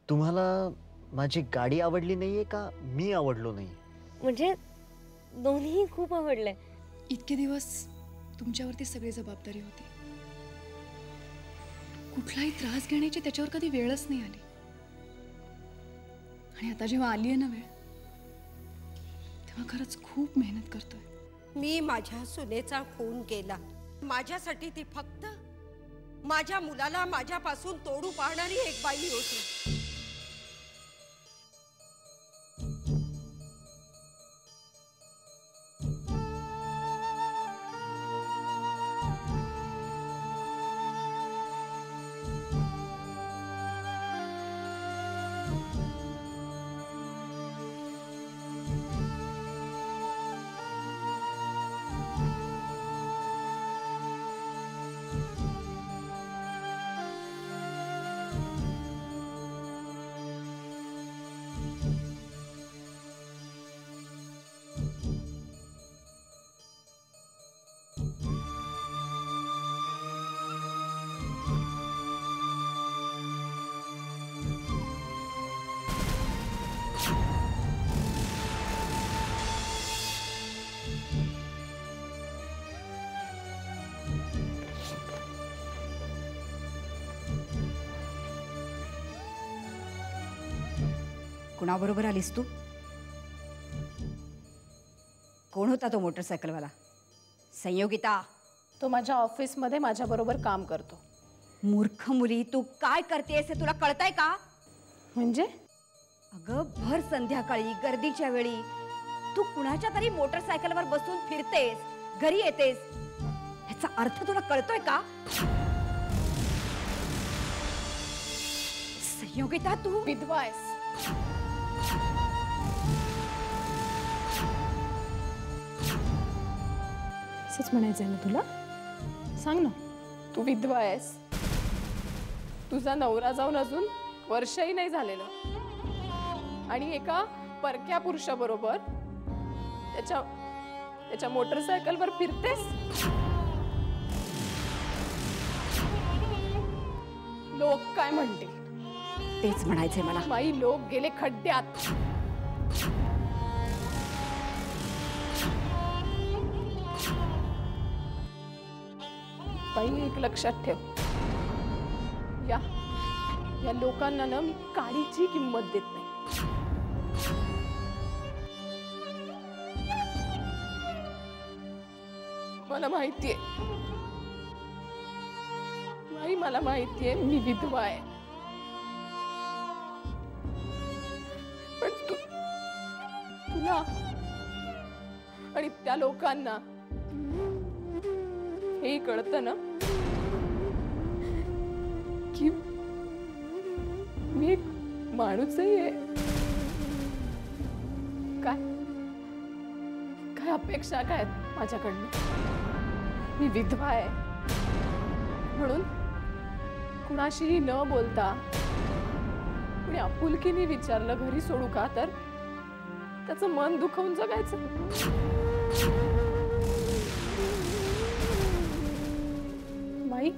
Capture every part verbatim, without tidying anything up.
तुम्हाला माझी गाडी आवडली नाहीये का मी आवडलो नाही? म्हणजे दोन्ही खूप आवडले. इतके दिवस तुमच्यावरती सगळी जबाबदारी होती. कुठलाही त्रास घेण्याची त्याच्यावर कधी वेळच नाही आली. आणि आता जेव्हा आली आहे ना वेळ, तेव्हा खरंच खूप मेहनत करतोय. मी माझ्या सुनेचा खून केला. माझ्यासाठी ती फक्त माझ्या मुलाला माझ्यापासून तोडू पाहणारी एक बाई होती. कुणाबरोबर आलीस तू? कोण होता तो मोटरसायकलवाला? संयोगिता. तो माझ्या ऑफिसमध्ये माझ्याबरोबर काम करतो. मूर्ख मुली, तू काय करतेस हे तुला कळतंय का? म्हणजे? अगं, भर संध्याकाळी गर्दीच्या वेळी तू कुणाच्या तरी मोटरसायकलवर बसून फिरतेस, घरी येतेस, ह्याचा अर्थ तुला कळतोय का? संयोगिता, तू विधवा आहेस. असंच म्हणायचंय ना तुला? सांग ना. तू विधवा आहेस. तुझा नवरा जाऊन अजून वर्षही नाही झालेलं आणि एका परक्या पुरुषाबरोबर त्याच्या त्याच्या मोटरसायकलवर फिरतेस. लोक काय म्हणतील? तेच म्हणायचंय मला. माई, लोक गेले खड्ड्यात. बाई, एक लक्षात ठेव, या या लोकांना ना मी काडीची किंमत देत नाही. मला माहितीये बाई, मला माहितीये मी विधवा आहे. पण तू तुला आणि त्या लोकांना हे कळतं ना की मी एक माणूसही आहे. काय काय अपेक्षा काय आहेत माझ्याकडनं? मी विधवा आहे म्हणून कुणाशीही न बोलता कुणी आपुलकीने विचारलं घरी सोडू का, तर त्याचं मन दुखवून जगायचं. माई,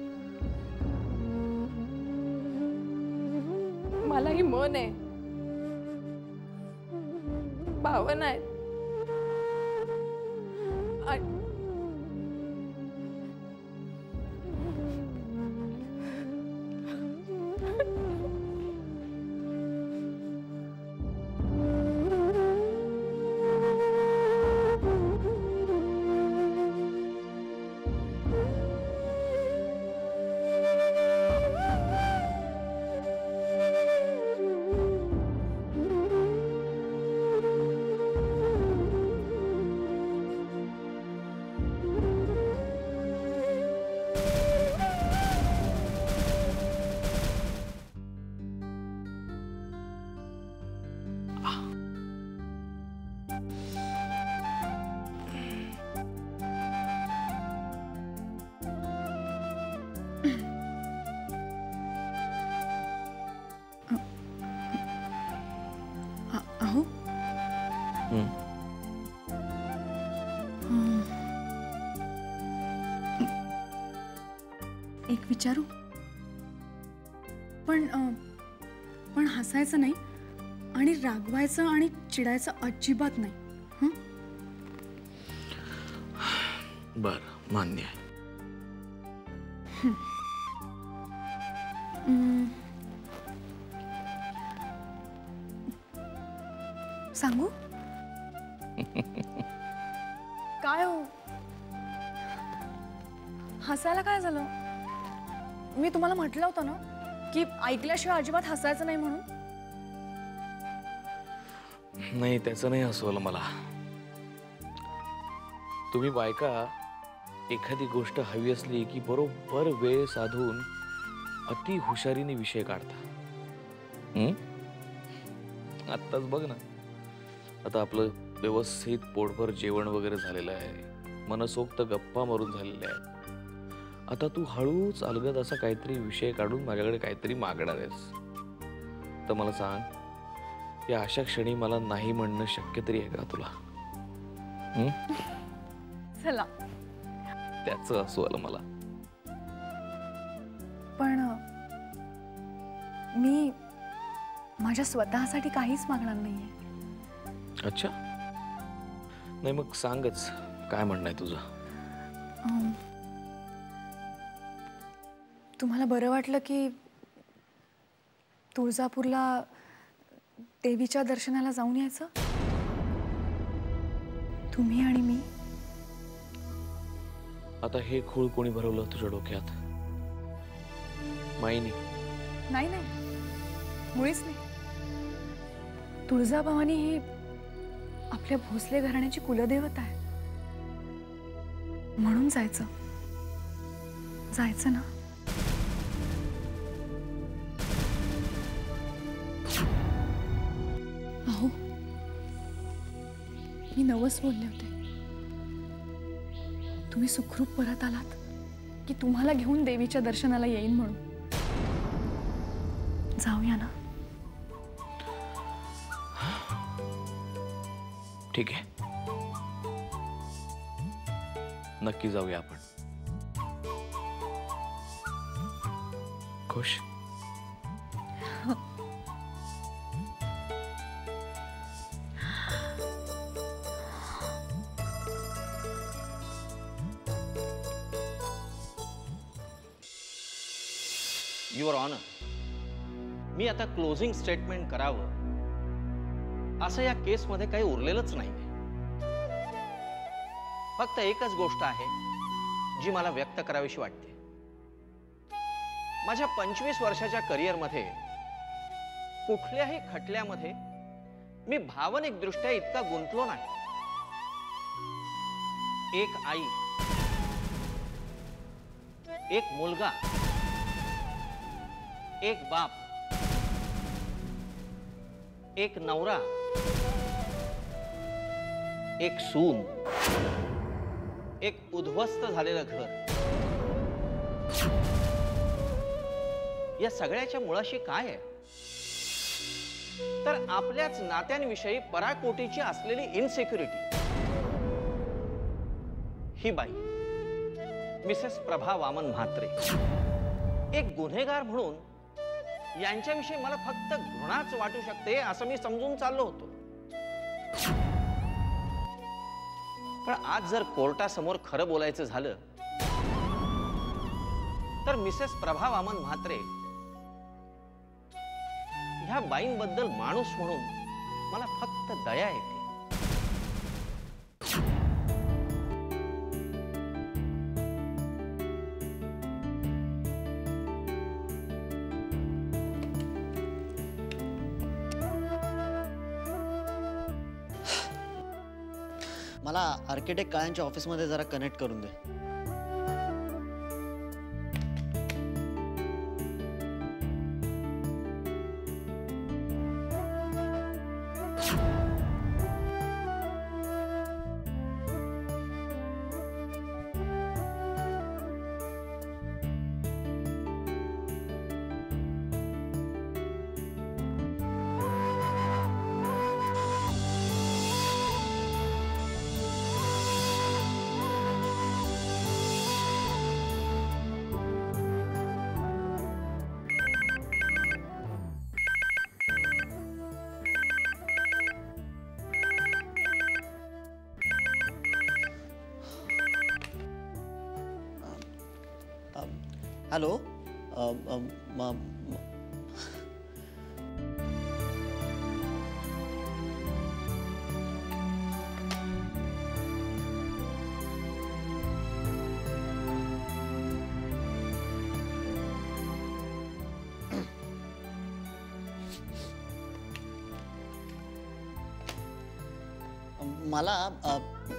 मलाही मन आहे, भावना आहेत. ओरडायचं नाही आणि रागवायचं आणि चिडायचं अजिबात नाही. हं? बर, मान्य आहे. हं. सांगू? काय हो, हसायला काय झालं? मी तुम्हाला म्हटलं होतं ना की ऐकल्याशिवाय अजिबात हसायचं नाही म्हणून. नाही, त्याचं नाही हसवलं मला. तुम्ही बायका एखादी गोष्ट हवी असली की बरोबर वेळ साधून अति हुशारीने विषय काढता. हम्म? आत्ताच बघ ना, आता आपलं व्यवस्थित पोटभर जेवण वगैरे झालेलं आहे, मनसोक्त गप्पा मारून झालेल्या आहेत. आता तू हळूच अलगद असा काहीतरी विषय काढून माझ्याकडे काहीतरी मागणार आहेस. तर मला सांग, या अशा क्षणी मला नाही म्हणणं शक्य तरी आहे का तुला? हम्म? चला, त्याचं असू आलं मला. पण मी माझ्या स्वतःसाठी काहीच मागणार नाहीये. अच्छा, नाही मग सांगच, काय म्हणणं आहे तुझं? अम, तुम्हाला बरं वाटलं की तुळजापूरला देवीच्या दर्शनाला जाऊन यायचं, तुम्ही आणि मी? आता हे खूळ कोणी भरवलं तुझ्या डोक्यात? माईनी? नाही नाही, मुळीच नाही. तुळजाभवानी ही आपल्या भोसले घराण्याची कुलदेवता आहे, म्हणून जायचं. जायचं ना? अहो, मी नवस बोलले होते. तुम्ही सुखरूप परत आलात की तुम्हाला घेऊन देवीच्या दर्शनाला येईन म्हणून. जाऊया ना? ठीक आहे, नक्की जाऊया आपण. खुश? युअर ऑनर, मी आता क्लोजिंग स्टेटमेंट करावं असं या केसमध्ये काही उरलेलंच नाही. फक्त एकच गोष्ट आहे जी मला व्यक्त करावीशी वाटते. माझ्या पंचवीस वर्षाच्या करिअरमध्ये कुठल्याही खटल्यामध्ये मी भावनिक दृष्ट्या इतका गुंतलो नाही. एक आई, एक मुलगा, एक बाप, एक नवरा, एक सून, एक उद्ध्वस्त झालेलं घर, या सगळ्याच्या मुळाशी काय आहे? तर आपल्याच नात्यांविषयी पराकोटीची असलेली इनसिक्युरिटी. ही बाई मिसेस प्रभा वामन म्हात्रे, एक गुन्हेगार म्हणून यांच्याविषयी मला फक्त घृणाच वाटू शकते असं मी समजून चाललो होतो. पण आज जर कोर्टासमोर खरं बोलायचं झालं तर मिसेस प्रभा वामन म्हात्रे ह्या बाईंबद्दल माणूस म्हणून मला फक्त दया येते. मला आर्किटेक्ट काळ्यांच्या ऑफिसमध्ये जरा कनेक्ट करून दे. हॅलो अ, अ, म- म- मला अ,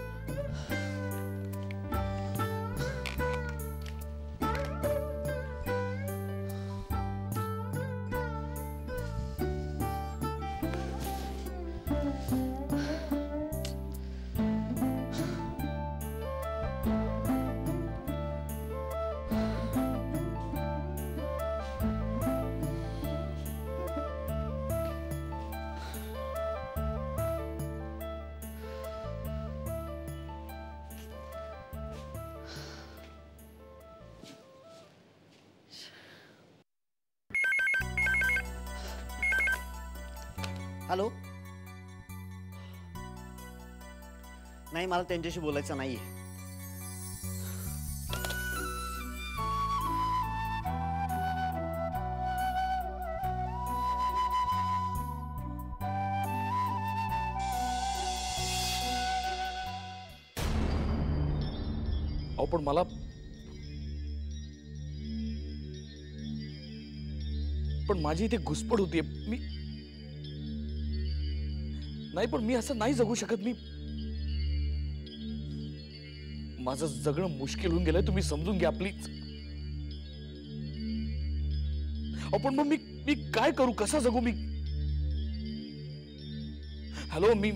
हॅलो नाही मला त्यांच्याशी बोलायचं नाहीये. अहो पण मला पण माझी इथे घुसपड होतीये. मी नाही पण मी असं नाही जगू शकत. मी माझं जगणं मुश्किल होऊन गेलंय. तुम्ही समजून घ्या प्लीज. आपण मग मी मी काय करू? कसं जगू मी? हॅलो मी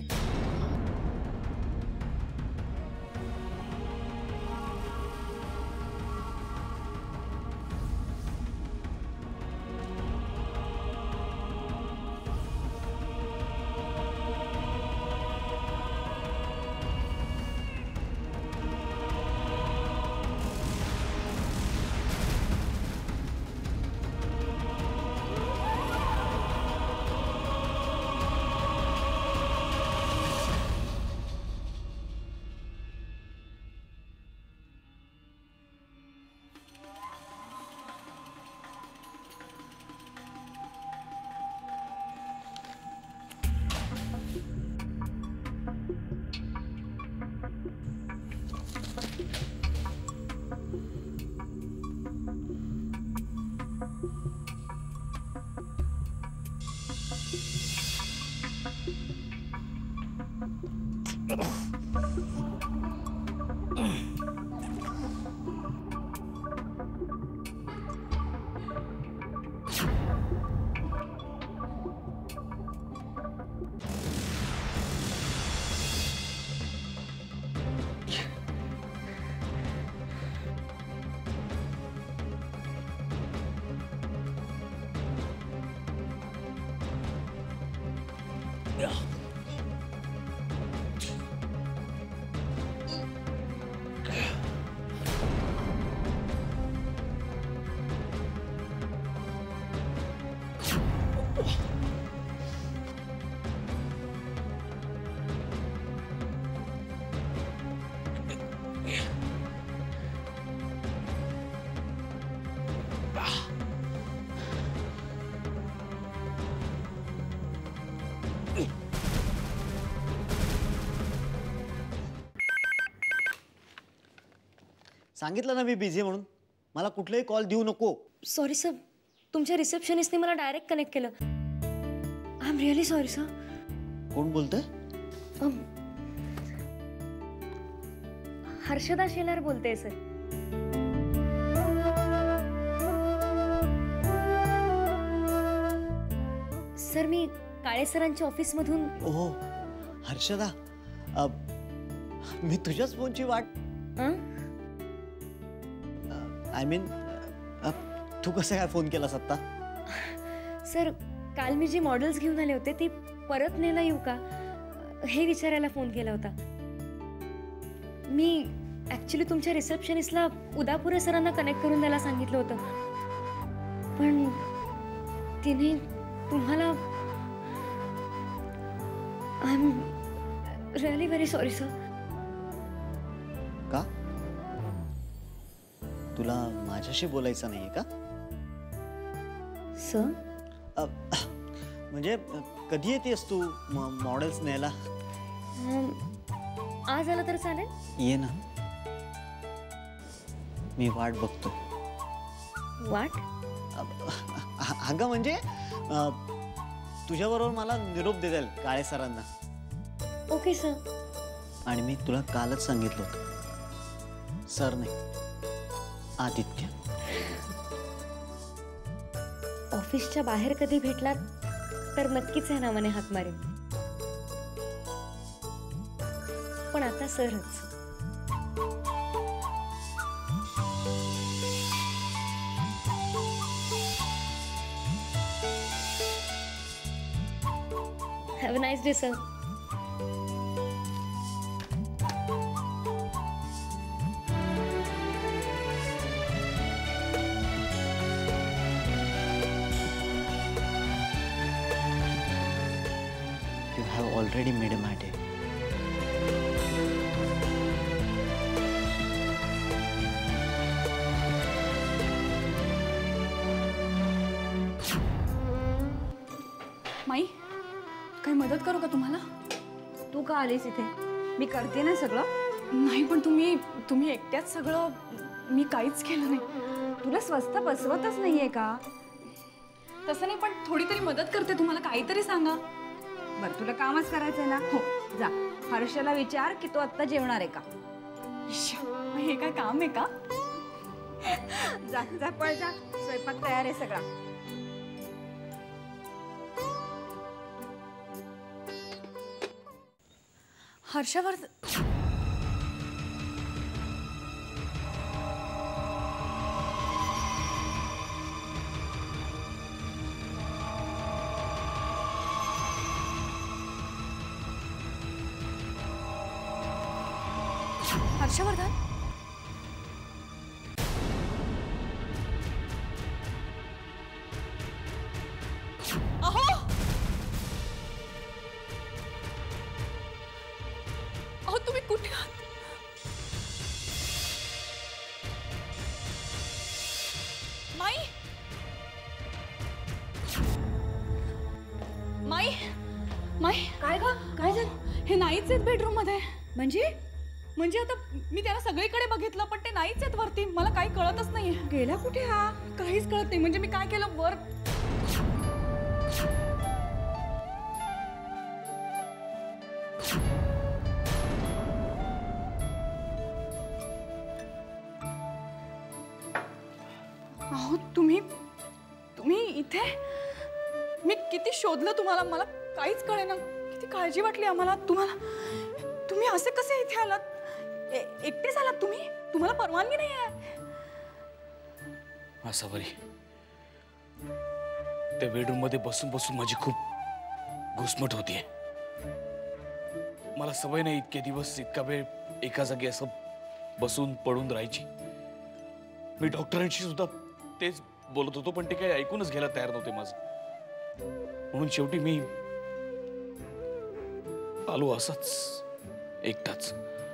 सांगितलं ना मी बिझी म्हणून. मला कुठलाही कॉल देऊ नको. सॉरी सर, तुमच्या रिसेप्शनिस्टने मला डायरेक्ट कनेक्ट केलं. I am really sorry sir. कोण बोलतंय? हर्षदा शेलार बोलते सर. सर मी काळे सरांच्या ऑफिसमधून. ओह हर्षदा, अ, मी तुझ्याच फोनची वाट. आय मीन तू कसं काय फोन केलास आत्ता? सर काल मी जी मॉडेल्स घेऊन आले होते ती परत न्यायला येऊ का हे विचारायला फोन केला होता. मी ऍक्च्युली तुमच्या रिसेप्शनिस्टला उदापुरे सरांना कनेक्ट करून द्यायला सांगितलं होतं, पण तिने तुम्हाला. I am really very sorry sir. का? तुला माझ्याशी बोलायचं नाहीये का? सर अ, म्हणजे कधी येतेस तू मॉडेल्स न्यायला? आज आलं तर चालेल? ये ना, मी वाट बघतो. वाट? अगं म्हणजे तुझ्याबरोबर मला निरोप देतील काळे सरांना. Okay sir. आणि मी तुला कालच सांगितलं होतं, सर नाही आदित्य. ऑफिसच्या बाहेर कधी भेटलात तर नक्कीच या नावाने हाक मारेन, पण आता सरच. Have a nice day sir. You have already made my day. माई, काही मदत करू का तुम्हाला? तू का आलीस इथे? मी करते ना सगळं. नाही, पण तुम्ही तुम्ही एकट्याच सगळं, मी काहीच केलं नाही. तुला स्वस्त बसवतच नाहीये का? तसं नाही, पण थोडी तरी मदत करते तुम्हाला, काहीतरी सांगा. बरं, तुला कामच करायचंय ना? हो, जा हर्षला विचार की तो आत्ता जेवणार आहे का. हे काय काम आहे का? जा जा पळ जा, स्वयंपाक तयार आहे सगळा. हर्षवर हर्षवर्धन, अहो अहो तुम्ही कुठे आहात? माई, माई, माई, काय ग? काय झालं? हे नाहीच आहेत बेडरूम मध्ये. म्हणजे म्हणजे आता मी त्याला सगळीकडे बघितलं, पण ते नाहीच आहेत वरती. मला काही कळतच नाहीये. गेला कुठे हा? काहीच कळत नाही. म्हणजे मी काय केलं वर. अहो तुम्ही तुम्ही इथे? मी किती शोधलं तुम्हाला, मला काहीच कळेना. किती काळजी वाटली आम्हाला तुम्हाला. तुम्ही असे कसे इथे आलात? ए- एकटेच आलात तुम्ही? तुम्हाला परवानगी नाही आहे? आसावरी, त्या बेडरूम मध्ये बसून बसून माझी खूप घुसमट होतीये. मला सवय नाही इतके दिवस इतका वेळ एका जागी असं बसून पडून राहायची. मी डॉक्टरांशी सुद्धा तेच बोलत होतो, पण ते काही ऐकूनच घ्यायला तयार नव्हते माझं. म्हणून शेवटी मी आलो असाच एकटाच.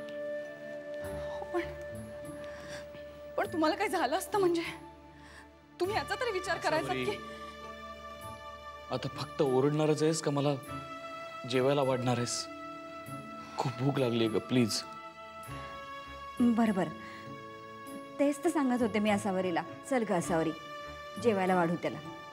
पण पण तुम्हाला काही झालं असतं म्हणजे तुम्ही याचा तरी विचार करायचा की. आता फक्त ओरडणारच आहेस का मला जेवायला वाढणार आहेस? खूप भूक लागली ग, प्लीज. बरं बरं, तेच तर सांगत होते मी असावरीला. चल ग असावरी, जेवायला वाढू त्याला.